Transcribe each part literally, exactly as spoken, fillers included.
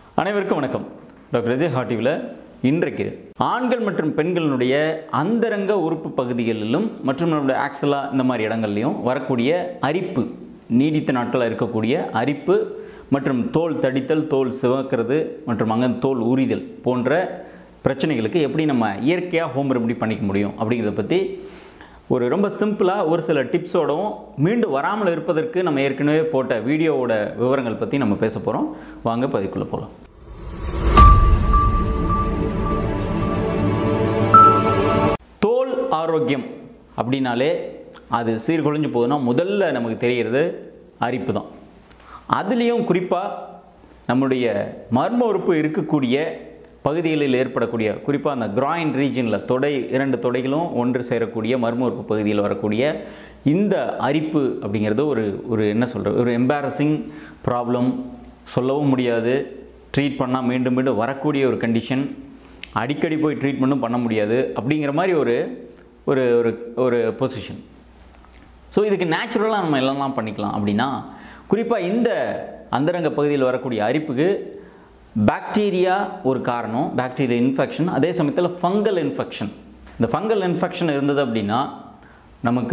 அனைவருக்கும் வணக்கம். Doctor S J HotTvல இன்றைக்கு ஆண்கள் மற்றும் பெண்களுடைய அந்தரங்க உறுப்பு பகுதிகளிலும் மற்றும் நம்முடைய ஆக்சலா இந்த மாதிரி இடங்கள்லையும் வரக்கூடிய அரிப்பு, நீடித்த நாட்களாக இருக்கக்கூடிய அரிப்பு மற்றும் தோல் தடித்தல், தோல் சிவக்கிறது மற்றும் அங்கே தோல் உரிதல் போன்ற பிரச்சனைகளுக்கு எப்படி நம்ம இயற்கையாக ஹோம் ரெமெடி பண்ணிக்க முடியும் அப்படிங்கிறத பற்றி ஒரு ரொம்ப சிம்பிளாக ஒரு சில டிப்ஸோடவும் மீண்டும் வராமல் இருப்பதற்கு நம்ம ஏற்கனவே போட்ட வீடியோவோட விவரங்கள் பற்றி நம்ம பேச போகிறோம். வாங்க பதிவுக்குள்ளே போகலாம். தோல் ஆரோக்கியம் அப்படின்னாலே அது சீர்குலைஞ்சு போகுதுன்னா முதல்ல நமக்கு தெரிகிறது அரிப்பு தான். அதுலேயும் குறிப்பாக நம்முடைய மர்ம உறுப்பு இருக்கக்கூடிய பகுதிகளில் ஏற்படக்கூடிய, குறிப்பாக அந்த கிராயின் ரீஜனில் தொடை இரண்டு தொடைகளும் ஒன்று சேரக்கூடிய மர்ம உறுப்பு பகுதியில் வரக்கூடிய இந்த அரிப்பு அப்படிங்கிறது ஒரு ஒரு என்ன சொல்கிறது ஒரு எம்பாரசிங் ப்ராப்ளம், சொல்லவும் முடியாது, ட்ரீட் பண்ணால் மீண்டும் மீண்டும் வரக்கூடிய ஒரு கண்டிஷன், அடிக்கடி போய் ட்ரீட்மெண்ட்டும் பண்ண முடியாது அப்படிங்கிற மாதிரி ஒரு ஒரு ஒரு ஒரு பொசிஷன். ஸோ இதுக்கு நேச்சுரலாக நம்ம எல்லாம் பண்ணிக்கலாம் அப்படின்னா, குறிப்பாக இந்த அந்தரங்க பகுதியில் வரக்கூடிய அரிப்புக்கு பாக்டீரியா ஒரு காரணம், பாக்டீரியா இன்ஃபெக்ஷன், அதே சமயத்தில் ஃபங்கல் இன்ஃபெக்ஷன். இந்த ஃபங்கல் இன்ஃபெக்ஷன் இருந்தது அப்படின்னா நமக்கு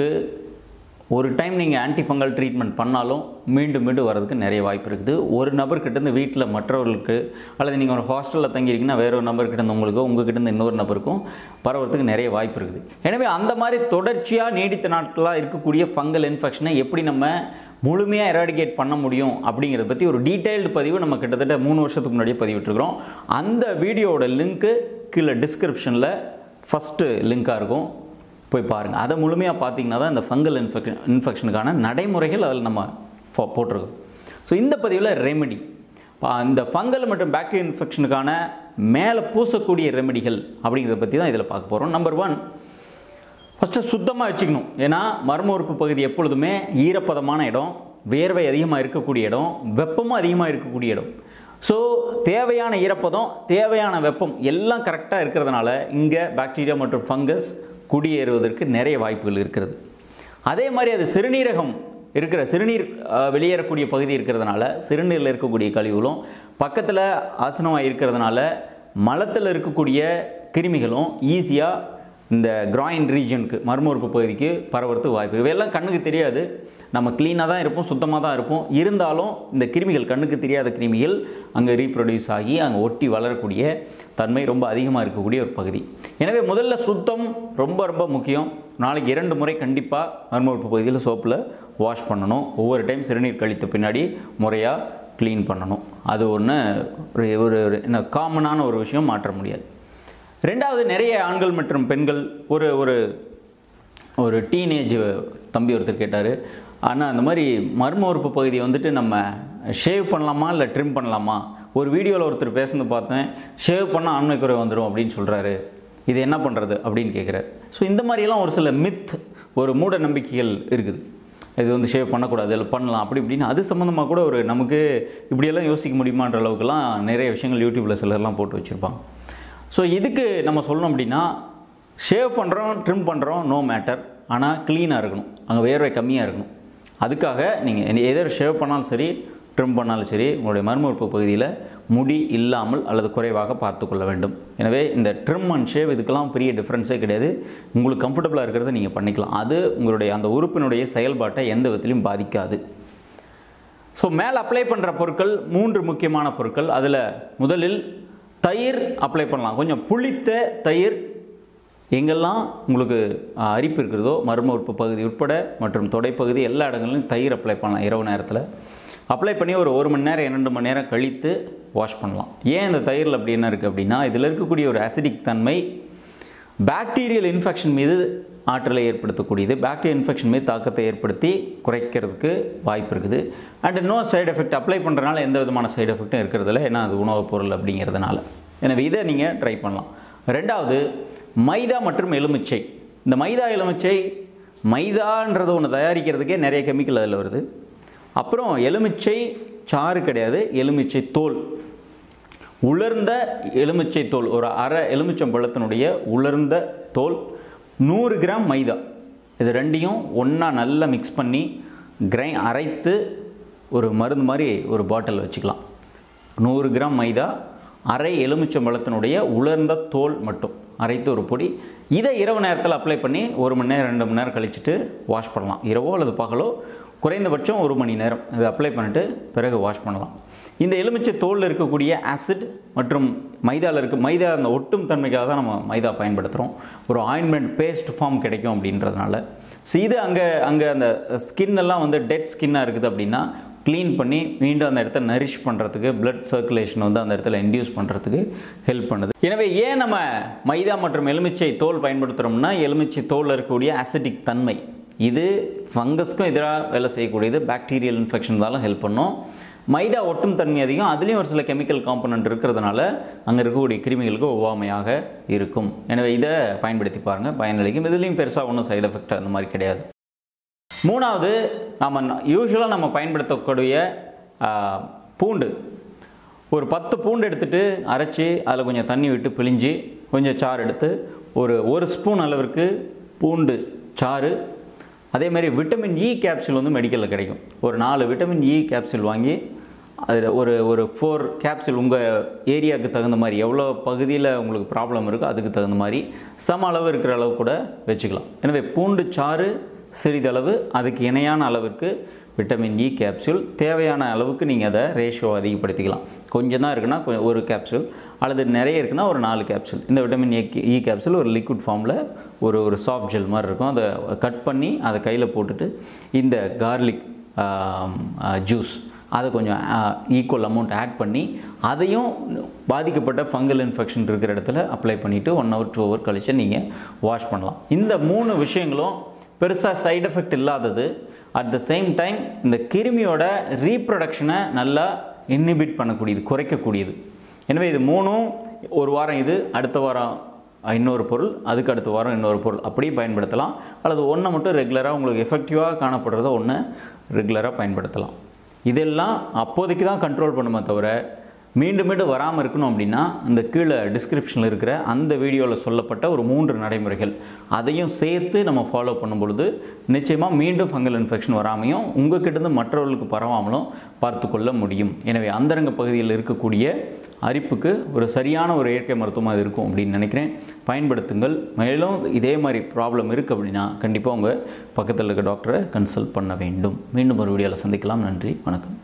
ஒரு டைம் நீங்கள் ஆன்டி ஃபங்கல் ட்ரீட்மெண்ட் பண்ணாலும் மீண்டும் மீண்டும் வரதுக்கு நிறைய வாய்ப்பு இருக்குது. ஒரு நபர்கிட்டேருந்து வீட்டில் மற்றவர்களுக்கு, அல்லது நீங்கள் ஒரு ஹாஸ்டலில் தங்கியிருக்கீங்கன்னா வேற ஒரு நபர்கிட்டேருந்து உங்களுக்கு, உங்கள்கிட்டேருந்து இன்னொரு நபருக்கும் பரவறதுக்கு நிறைய வாய்ப்பு இருக்குது. எனவே அந்த மாதிரி தொடர்ச்சியாக நீடித்த நாட்களாக இருக்கக்கூடிய ஃபங்கல் இன்ஃபெக்ஷனை எப்படி நம்ம முழுமையாக எராடிகேட் பண்ண முடியும் அப்படிங்கிறத பற்றி ஒரு டீட்டெயில்டு பதிவு நம்ம கிட்டத்தட்ட மூணு வருஷத்துக்கு முன்னாடியே பதிவிட்டுருக்கிறோம். அந்த வீடியோவோட லிங்க்கு கீழே டிஸ்கிரிப்ஷனில் ஃபஸ்ட்டு லிங்காக இருக்கும், போய் பாருங்கள். அதை முழுமையாக பார்த்தீங்கன்னா தான் இந்த ஃபங்கல் இன்ஃபெக்ஷன் இன்ஃபெக்ஷனுக்கான நடைமுறைகள் அதில் நம்ம போட்டிருக்கோம். ஸோ இந்த பதிவில் ரெமெடி, இந்த ஃபங்கல் மற்றும் பாக்டீரியா இன்ஃபெக்ஷனுக்கான மேலே பூசக்கூடிய ரெமெடிகள் அப்படிங்கிறத பற்றி தான் இதில் பார்க்க போகிறோம். நம்பர் ஒன், ஃபஸ்ட்டு சுத்தமாக வச்சுக்கணும். ஏன்னா மர்ம உறுப்பு பகுதி எப்பொழுதுமே ஈரப்பதமான இடம், வேர்வை அதிகமாக இருக்கக்கூடிய இடம், வெப்பமும் அதிகமாக இருக்கக்கூடிய இடம். ஸோ தேவையான ஈரப்பதம், தேவையான வெப்பம் எல்லாம் கரெக்டாக இருக்கிறதுனால இங்கே பாக்டீரியா மற்றும் ஃபங்கஸ் குடியேறுவதற்கு நிறைய வாய்ப்புகள் இருக்கிறது. அதே மாதிரி அது சிறுநீரகம் இருக்கிற சிறுநீர் வெளியேறக்கூடிய பகுதி இருக்கிறதுனால சிறுநீரில் இருக்கக்கூடிய கழிவுகளும், பக்கத்தில் ஆசனமாக இருக்கிறதுனால மலத்தில் இருக்கக்கூடிய கிருமிகளும் ஈஸியாக இந்த கிராயின் ரீஜனுக்கு, மர்ம உறுப்பு பகுதிக்கு பரவறதுக்கு வாய்ப்பு. இவையெல்லாம் கண்ணுக்கு தெரியாது, நம்ம க்ளீனாக தான் இருப்போம், சுத்தமாக தான் இருப்போம். இருந்தாலும் இந்த கிருமிகள், கண்ணுக்கு தெரியாத கிருமிகள் அங்கே ரீப்ரொடியூஸ் ஆகி அங்கே ஒட்டி வளரக்கூடிய தன்மை ரொம்ப அதிகமாக இருக்கக்கூடிய ஒரு பகுதி. எனவே முதல்ல சுத்தம் ரொம்ப ரொம்ப முக்கியம். நாளைக்கு இரண்டு முறை கண்டிப்பாக மர்ம உறுப்பு பகுதியில் சோப்பில் வாஷ் பண்ணணும். ஒவ்வொரு டைம் சிறுநீர் கழித்த பின்னாடி முறையாக க்ளீன் பண்ணணும். அது ஒன்று ஒரு என்ன காமனான ஒரு விஷயம், மாற்ற முடியாது. ரெண்டாவது, நிறைய ஆண்கள் மற்றும் பெண்கள், ஒரு ஒரு ஒரு டீனேஜ் தம்பி ஒருத்தர் கேட்டார், ஆனால் அந்த மாதிரி மர்ம உறுப்பு பகுதியை வந்துட்டு நம்ம ஷேவ் பண்ணலாமா இல்லை ட்ரிம் பண்ணலாமா? ஒரு வீடியோவில் ஒருத்தர் பேசுனது பார்த்தேன், ஷேவ் பண்ணால் ஆண்மை குறை வந்துடும் அப்படின்னு சொல்கிறாரு, இது என்ன பண்ணுறது அப்படின்னு கேட்குறாரு. ஸோ இந்த மாதிரியெல்லாம் ஒரு சில மித், ஒரு மூட நம்பிக்கைகள் இருக்குது. இது வந்து ஷேவ் பண்ணக்கூடாது, இல்லை பண்ணலாம் அப்படி இப்படின்னு. அது சம்மந்தமாக கூட ஒரு நமக்கு இப்படியெல்லாம் யோசிக்க முடியுமான்ற அளவுக்குலாம் நிறைய விஷயங்கள் யூடியூப்பில் சிலர்லாம் போட்டு வச்சுருப்பாங்க. ஸோ இதுக்கு நம்ம சொல்லணும் அப்படின்னா, ஷேவ் பண்ணுறோம், ட்ரிம் பண்ணுறோம், நோ மேட்டர், ஆனால் க்ளீனாக இருக்கணும், அங்கே வேர்வை கம்மியாக இருக்கணும். அதுக்காக நீங்கள் எதர் ஷேவ் பண்ணாலும் சரி, ட்ரிம் பண்ணாலும் சரி, உங்களுடைய மர்ம உறுப்பு பகுதியில் முடி இல்லாமல் அல்லது குறைவாக பார்த்து கொள்ள வேண்டும். எனவே இந்த ட்ரிம் அண்ட் ஷேவ் இதுக்கெல்லாம் பெரிய டிஃப்ரென்ஸே கிடையாது. உங்களுக்கு கம்ஃபர்டபுளாக இருக்கிறத நீங்கள் பண்ணிக்கலாம். அது உங்களுடைய அந்த உறுப்பினுடைய செயல்பாட்டை எந்த விதத்திலையும் பாதிக்காது. ஸோ மேலே அப்ளை பண்ணுற பொருட்கள் மூன்று முக்கியமான பொருட்கள். அதில் முதலில் தயிர் அப்ளை பண்ணலாம். கொஞ்சம் புளித்த தயிர், எங்கெல்லாம் உங்களுக்கு அரிப்பு இருக்கிறதோ மர்ம உறுப்பு பகுதி உட்பட மற்றும் தொடைப்பகுதி எல்லா இடங்களிலும் தயிர் அப்ளை பண்ணலாம். இரவு நேரத்தில் அப்ளை பண்ணி ஒரு ஒரு மணி நேரம் இரண்டு மணி நேரம் கழித்து வாஷ் பண்ணலாம். ஏன் இந்த தயிரில் அப்படி என்ன இருக்குது அப்படின்னா, இதில் இருக்கக்கூடிய ஒரு அசிடிக் தன்மை பாக்டீரியல் இன்ஃபெக்ஷன் மீது ஆற்றலை ஏற்படுத்தக்கூடியது, பாக்டீரியல் இன்ஃபெக்ஷன் மீது தாக்கத்தை ஏற்படுத்தி குறைக்கிறதுக்கு வாய்ப்பு இருக்குது. And no side effect, apply பண்ணுறதுனால எந்த விதமான சைடு எஃபெக்ட்டும் இருக்கிறதில்ல, ஏன்னா அது உணவுப் பொருள் அப்படிங்கிறதுனால. எனவே இதை நீங்கள் ட்ரை பண்ணலாம். ரெண்டாவது, மைதா மற்றும் எலுமிச்சை. இந்த மைதா எலுமிச்சை, மைதான்றது ஒன்று தயாரிக்கிறதுக்கே நிறைய கெமிக்கல் அதில் வருது. அப்புறம் எலுமிச்சை சாறு கிடையாது, எலுமிச்சை தோல், உலர்ந்த எலுமிச்சை தோல், ஒரு அரை எலுமிச்சம் பழத்தினுடைய உலர்ந்த தோல், நூறு கிராம் மைதா, இது ரெண்டையும் ஒன்றா நல்லா மிக்ஸ் பண்ணி கிரை அரைத்து ஒரு மருந்து மாதிரி ஒரு பாட்டில் வச்சுக்கலாம். நூறு கிராம் மைதா, அரை எலுமிச்சம்பழத்தினுடைய உலர்ந்த தோல் மட்டும் அரைத்து ஒரு பொடி. இதை இரவு நேரத்தில் அப்ளை பண்ணி ஒரு மணி நேரம் ரெண்டு மணி நேரம் கழிச்சுட்டு வாஷ் பண்ணலாம். இரவோ அல்லது பகலோ குறைந்தபட்சம் ஒரு மணி நேரம் இதை அப்ளை பண்ணிட்டு பிறகு வாஷ் பண்ணலாம். இந்த எலுமிச்சை தோலில் இருக்கக்கூடிய ஆசிட் மற்றும் மைதாவில் இருக்க மைதா அந்த ஒட்டும் தன்மைக்காக தான் நம்ம மைதா பயன்படுத்துகிறோம். ஒரு ஆயின்மெண்ட் பேஸ்ட் ஃபார்ம் கிடைக்கும் அப்படின்றதுனால. ஸோ இது அங்கே அங்கே அந்த ஸ்கின் எல்லாம் வந்து டெட் ஸ்கின்னாக இருக்குது அப்படின்னா க்ளீன் பண்ணி மீண்டும் அந்த இடத்த நரிஷ் பண்ணுறதுக்கு, பிளட் சர்க்குலேஷன் வந்து அந்த இடத்துல இன்டியூஸ் பண்ணுறதுக்கு ஹெல்ப் பண்ணுது. எனவே ஏன் நம்ம மைதா மற்றும் எலுமிச்சை தோல் பயன்படுத்துகிறோம்னா, எலுமிச்சை தோலில் இருக்கக்கூடிய ஆசிடிக் தன்மை இது ஃபங்கஸ்க்கும் எதிராக வேலை செய்யக்கூடியது, பாக்டீரியல் இன்ஃபெக்ஷன் தான் ஹெல்ப் பண்ணும். மைதா ஒட்டும் தன்மை அதிகம், அதுலேயும் ஒரு சில கெமிக்கல் காம்பனண்ட் இருக்கிறதுனால அங்கே இருக்கக்கூடிய கிருமிகளுக்கு ஒவ்வாமையாக இருக்கும். எனவே இதை பயன்படுத்தி பாருங்கள், பயனளிக்கும். இதுலேயும் பெருசாக ஒன்றும் சைடு எஃபெக்ட் அந்த மாதிரி கிடையாது. மூணாவது, நம்ம யூஸ்வலாக நம்ம பயன்படுத்தக்கூடிய பூண்டு, ஒரு பத்து பூண்டு எடுத்துகிட்டு அரைச்சி அதில் கொஞ்சம் தண்ணி விட்டு பிழிஞ்சு கொஞ்சம் சாறு எடுத்து ஒரு ஒரு ஸ்பூன் அளவிற்கு பூண்டு சாறு, அதே மாதிரி விட்டமின் இ கேப்சூல் வந்து மெடிக்கலில் கிடைக்கும். ஒரு நாலு விட்டமின் இ கேப்சூல் வாங்கி அதில் ஒரு ஒரு ஃபோர் கேப்சூல் உங்கள் ஏரியாவுக்கு தகுந்த மாதிரி, எவ்வளோ பகுதியில் உங்களுக்கு ப்ராப்ளம் இருக்கோ அதுக்கு தகுந்த மாதிரி சம அளவு இருக்கிற அளவு கூட வச்சுக்கலாம். எனவே பூண்டு சாறு சிறிதளவு, அதுக்கு இணையான அளவுக்கு விட்டமின் இ கேப்சூல், தேவையான அளவுக்கு நீங்கள் அதை ரேஷியோ அதிகப்படுத்திக்கலாம். கொஞ்சம் தான் இருக்குன்னா ஒரு கேப்சூல், அல்லது நிறைய இருக்குன்னா ஒரு நாலு கேப்சூல். இந்த விட்டமின் ஏ இ கேப்சூல் ஒரு லிக்விட் ஃபார்மில் ஒரு ஒரு சாஃப்ட் ஜெல் மாதிரி இருக்கும். அதை கட் பண்ணி அதை கையில் போட்டுட்டு இந்த கார்லிக் ஜூஸ் அதை கொஞ்சம் ஈக்குவல் அமௌண்ட் ஆட் பண்ணி அதையும் பாதிக்கப்பட்ட ஃபங்கல் இன்ஃபெக்ஷன் இருக்கிற இடத்துல அப்ளை பண்ணிவிட்டு ஒன் ஹவர் டூ ஹவர் கழிச்சு நீங்கள் வாஷ் பண்ணலாம். இந்த மூணு விஷயங்களும் பெருசாக சைடு எஃபெக்ட் இல்லாதது, அட் த சேம் டைம் இந்த கிருமியோட ரீப்ரொடக்ஷனை நல்லா இன்ஹிபிட் பண்ணக்கூடியது, குறைக்கக்கூடியது. எனவே இது மூணும் ஒரு வாரம் இது, அடுத்த வாரம் இன்னொரு பொருள், அதுக்கு அடுத்த வாரம் இன்னொரு பொருள், அப்படியே பயன்படுத்தலாம். அல்லது ஒன்றை மட்டும் ரெகுலராக உங்களுக்கு எஃபெக்டிவாக காணப்படுறத ஒன்று ரெகுலராக பயன்படுத்தலாம். இதெல்லாம் அப்போதைக்கு தான் கண்ட்ரோல் பண்ணுமே தவிர மீண்டும் மீண்டும் வராமல் இருக்கணும் அப்படின்னா இந்த கீழே டிஸ்கிரிப்ஷனில் இருக்கிற அந்த வீடியோவில் சொல்லப்பட்ட ஒரு மூன்று நடைமுறைகள் அதையும் சேர்த்து நம்ம ஃபாலோ பண்ணும் பொழுது நிச்சயமாக மீண்டும் ஃபங்கல் இன்ஃபெக்ஷன் வராமையும் உங்கள் கிட்டேருந்து மற்றவர்களுக்கு பரவாமலும் பார்த்து கொள்ள முடியும். எனவே அந்தரங்க பகுதியில் இருக்கக்கூடிய அரிப்புக்கு ஒரு சரியான ஒரு இயற்கை மருத்துவமாக இருக்கும் அப்படின்னு நினைக்கிறேன். பயன்படுத்துங்கள். மேலும் இதே மாதிரி ப்ராப்ளம் இருக்குது அப்படின்னா கண்டிப்பாக உங்கள் பக்கத்தில் இருக்க டாக்டரை கன்சல்ட் பண்ண வேண்டும். மீண்டும் ஒரு வீடியோவில் சந்திக்கலாம். நன்றி, வணக்கம்.